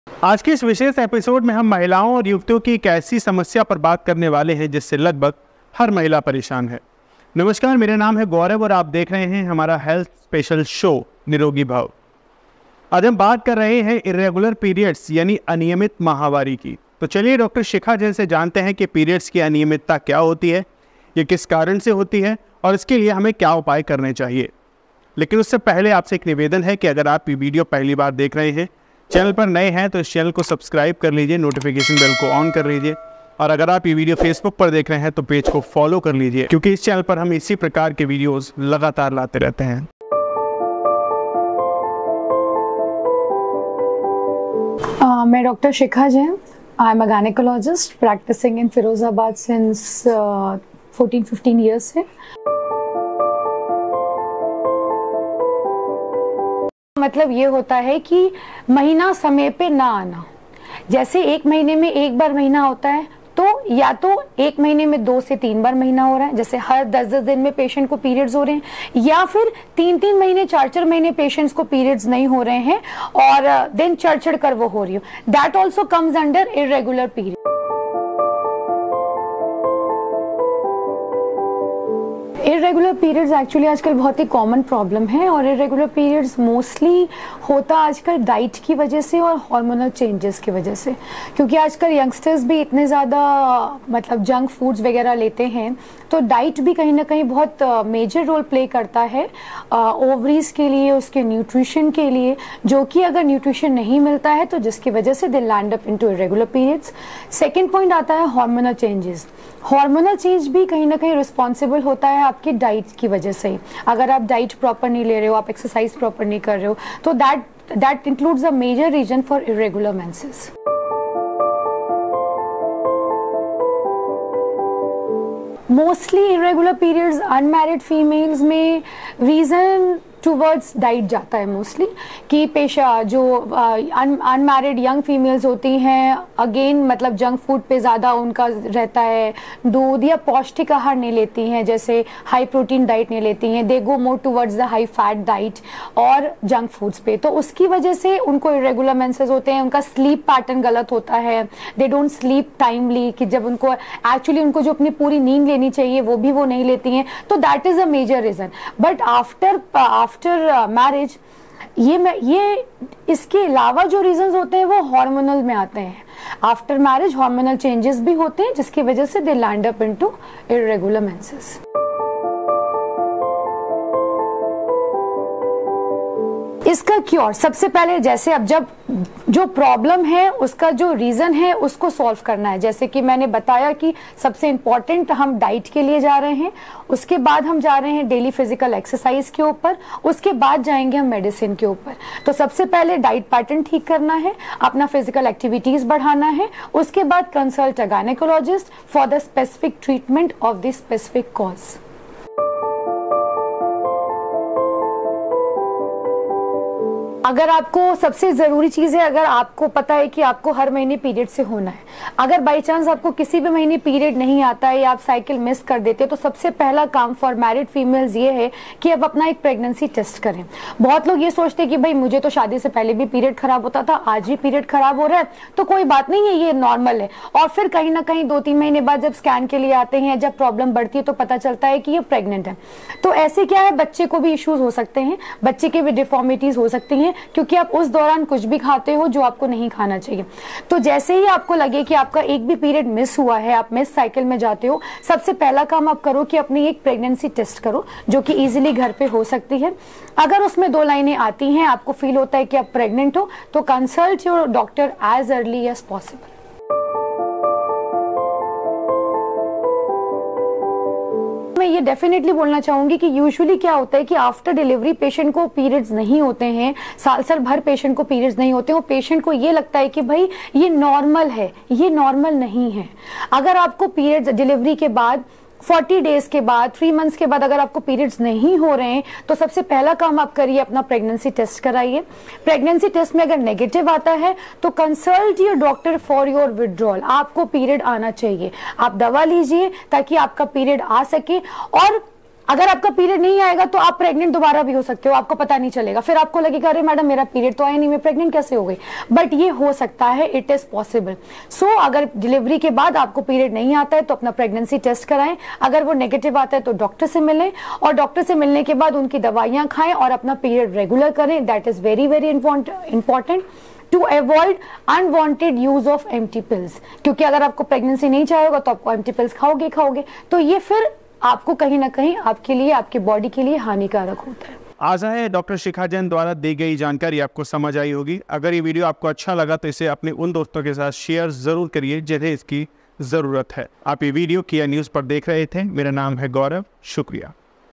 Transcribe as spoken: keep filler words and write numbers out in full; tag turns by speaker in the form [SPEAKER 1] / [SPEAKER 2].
[SPEAKER 1] आज के इस विशेष एपिसोड में हम महिलाओं और युवतियों की एक ऐसी समस्या पर बात करने वाले हैं जिससे लगभग हर महिला परेशान है। नमस्कार, मेरा नाम है गौरव और आप देख रहे हैं हमारा हेल्थ स्पेशल शो निरोगी भव। आज हम बात कर रहे हैं इरेगुलर पीरियड्स यानी अनियमित माहवारी की। तो चलिए डॉक्टर शिखा जैन से जानते हैं कि पीरियड्स की अनियमितता क्या होती है, ये किस कारण से होती है और इसके लिए हमें क्या उपाय करने चाहिए। लेकिन उससे पहले आपसे एक निवेदन है कि अगर आप ये वीडियो पहली बार देख रहे हैं, चैनल पर नए हैं तो इस चैनल को सब्सक्राइब कर लीजिए, नोटिफिकेशन बेल को ऑन कर लीजिए और अगर आप ये वीडियो फेसबुक पर देख रहे हैं तो पेज को फॉलो कर लीजिए, क्योंकि इस चैनल पर हम इसी प्रकार के वीडियोस लगातार लाते रहते हैं।
[SPEAKER 2] Uh, मैं doctor Shikha Jain, I am a gynaecologist practising in Firozabad since fourteen fifteen years से। मतलब ये होता है कि महीना समय पे ना आना। जैसे एक महीने में एक बार महीना होता है तो या तो एक महीने में दो से तीन बार महीना हो रहा है, जैसे हर दस दस दिन में पेशेंट को पीरियड्स हो रहे हैं, या फिर तीन तीन महीने चार चार महीने पेशेंट्स को पीरियड्स नहीं हो रहे हैं और दिन चढ़ चढ़ कर वो हो रही हो। That also comes under irregular period. Irregular periods actually आजकल बहुत ही कॉमन प्रॉब्लम है और इरेगुलर पीरियड्स मोस्टली होता आजकल डाइट की वजह से और हार्मोनल चेंजेस की वजह से, क्योंकि आजकल यंगस्टर्स भी इतने ज़्यादा मतलब जंक फूड्स वगैरह लेते हैं, तो डाइट भी कहीं ना कहीं बहुत मेजर रोल प्ले करता है ओवरीज के लिए, उसके न्यूट्रिशन के लिए, जो कि अगर न्यूट्रिशन नहीं मिलता है तो जिसकी वजह से they land up into irregular periods. Second point आता है हार्मोनल चेंजेस। हार्मोनल चेंज भी कहीं ना कहीं रिस्पॉन्सिबल होता है आपकी डाइट की वजह से। अगर आप डाइट प्रॉपर नहीं ले रहे हो, आप एक्सरसाइज प्रॉपर नहीं कर रहे हो, तो that that includes a major reason for irregular menses. Mostly irregular periods unmarried females में रीजन टूवर्ड्स डाइट जाता है मोस्टली, कि पेशा जो अनमैरिड यंग फीमेल्स होती हैं, अगेन मतलब जंक फूड पे ज़्यादा उनका रहता है, दूध या पौष्टिक आहार नहीं लेती हैं, जैसे हाई प्रोटीन डाइट नहीं लेती हैं, they go more towards the high fat diet और जंक फूड्स पे, तो उसकी वजह से उनको इरेगुलर मेंसेस होते हैं। उनका स्लीप पैटर्न गलत होता है, दे डोंट स्लीप टाइमली, कि जब उनको एक्चुअली उनको जो अपनी पूरी नींद लेनी चाहिए वो भी वो नहीं लेती हैं, तो that is a major reason. But after after marriage ये ये इसके अलावा जो रीजंस होते हैं वो हार्मोनल में आते हैं। आफ्टर मैरिज हार्मोनल चेंजेस भी होते हैं जिसकी वजह से they land up into irregular menses. इसका क्योर सबसे पहले, जैसे अब जब जो प्रॉब्लम है उसका जो रीजन है उसको सॉल्व करना है। जैसे कि मैंने बताया कि सबसे इंपॉर्टेंट हम डाइट के लिए जा रहे हैं, उसके बाद हम जा रहे हैं डेली फिजिकल एक्सरसाइज के ऊपर, उसके बाद जाएंगे हम मेडिसिन के ऊपर। तो सबसे पहले डाइट पैटर्न ठीक करना है, अपना फिजिकल एक्टिविटीज बढ़ाना है, उसके बाद consult a gynaecologist for the specific treatment of the specific cause. अगर आपको सबसे ज़रूरी चीज़ है, अगर आपको पता है कि आपको हर महीने पीरियड से होना है, अगर बाई चांस आपको किसी भी महीने पीरियड नहीं आता है या आप साइकिल मिस कर देते हैं, तो सबसे पहला काम फॉर मैरिड फीमेल्स ये है कि आप अपना एक प्रेगनेंसी टेस्ट करें। बहुत लोग ये सोचते हैं कि भाई मुझे तो शादी से पहले भी पीरियड खराब होता था, आज भी पीरियड खराब हो रहा है तो कोई बात नहीं है, ये नॉर्मल है। और फिर कहीं ना कहीं दो तीन महीने बाद जब स्कैन के लिए आते हैं, जब प्रॉब्लम बढ़ती है तो पता चलता है कि ये प्रेग्नेंट है। तो ऐसे क्या है, बच्चे को भी इश्यूज हो सकते हैं, बच्चे के भी डिफॉर्मिटीज हो सकती हैं, क्योंकि आप उस दौरान कुछ भी खाते हो जो आपको नहीं खाना चाहिए। तो जैसे ही आपको लगे कि आपका एक भी पीरियड मिस हुआ है, आप मिस साइकिल में जाते हो, सबसे पहला काम आप करो कि अपनी एक प्रेगनेंसी टेस्ट करो, जो कि इजीली घर पे हो सकती है। अगर उसमें दो लाइनें आती हैं, आपको फील होता है कि आप प्रेग्नेंट हो, तो consult your doctor as early as possible. मैं ये डेफिनेटली बोलना चाहूंगी कि यूजुअली क्या होता है कि आफ्टर डिलीवरी पेशेंट को पीरियड्स नहीं होते हैं, साल साल भर पेशेंट को पीरियड्स नहीं होते हैं, पेशेंट को ये लगता है कि भाई ये नॉर्मल है, ये नॉर्मल नहीं है। अगर आपको पीरियड्स डिलीवरी के बाद चालीस डेज के बाद, थ्री मंथ्स के बाद अगर आपको पीरियड्स नहीं हो रहे हैं, तो सबसे पहला काम आप करिए, अपना प्रेगनेंसी टेस्ट कराइए। प्रेगनेंसी टेस्ट में अगर नेगेटिव आता है तो consult your doctor for your withdrawal. आपको पीरियड आना चाहिए, आप दवा लीजिए ताकि आपका पीरियड आ सके। और अगर आपका पीरियड नहीं आएगा तो आप प्रेग्नेंट दोबारा भी हो सकते हो, आपको पता नहीं चलेगा, फिर आपको लगेगा अरे मैडम मेरा पीरियड तो आया नहीं, मैं प्रेग्नेंट कैसे हो गई। बट ये हो सकता है, इट इज पॉसिबल। सो अगर डिलीवरी के बाद आपको पीरियड नहीं आता है तो अपना प्रेगनेंसी टेस्ट कराएं, अगर वो नेगेटिव आता है तो डॉक्टर से मिलें, और डॉक्टर से मिलने के बाद उनकी दवाइयां खाएं और अपना पीरियड रेगुलर करें। That is very very important to avoid unwanted use of empty pills, क्योंकि अगर आपको प्रेगनेंसी नहीं चाहिए तो आपको एम्प्टी पिल्स खाओगे खाओगे तो ये फिर आपको कहीं ना कहीं आपके लिए, आपकी बॉडी के लिए हानिकारक होता है।
[SPEAKER 1] आशा है डॉक्टर शिखा जैन द्वारा दी गई जानकारी आपको समझ आई होगी। अगर ये वीडियो आपको अच्छा लगा तो इसे अपने उन दोस्तों के साथ शेयर ज़रूर करिए जिन्हें इसकी ज़रूरत है। आप ये वीडियो किया न्यूज़ पर देख रहे थे। मेरा नाम है गौरव, शुक्रिया।